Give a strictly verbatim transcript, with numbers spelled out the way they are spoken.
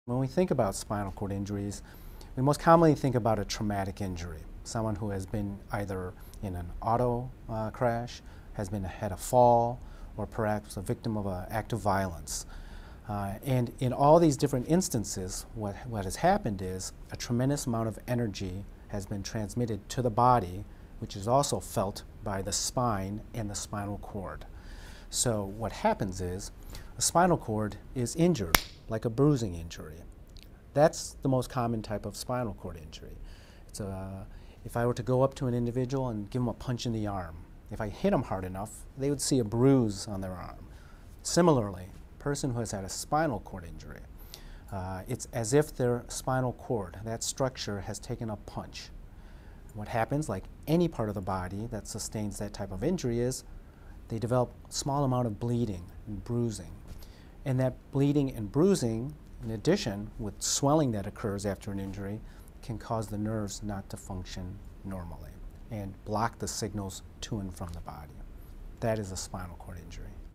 When we think about spinal cord injuries, we most commonly think about a traumatic injury. Someone who has been either in an auto uh, crash, has been had a fall, or perhaps a victim of an act of violence. Uh, and in all these different instances, what, what has happened is a tremendous amount of energy has been transmitted to the body, which is also felt by the spine and the spinal cord. So what happens is a spinal cord is injured, like a bruising injury. That's the most common type of spinal cord injury. It's a, if I were to go up to an individual and give them a punch in the arm, if I hit them hard enough, they would see a bruise on their arm. Similarly, a person who has had a spinal cord injury, uh, it's as if their spinal cord, that structure, has taken a punch. What happens, like any part of the body that sustains that type of injury, is they develop a small amount of bleeding and bruising. And that bleeding and bruising, in addition with swelling that occurs after an injury, can cause the nerves not to function normally and block the signals to and from the body. That is a spinal cord injury.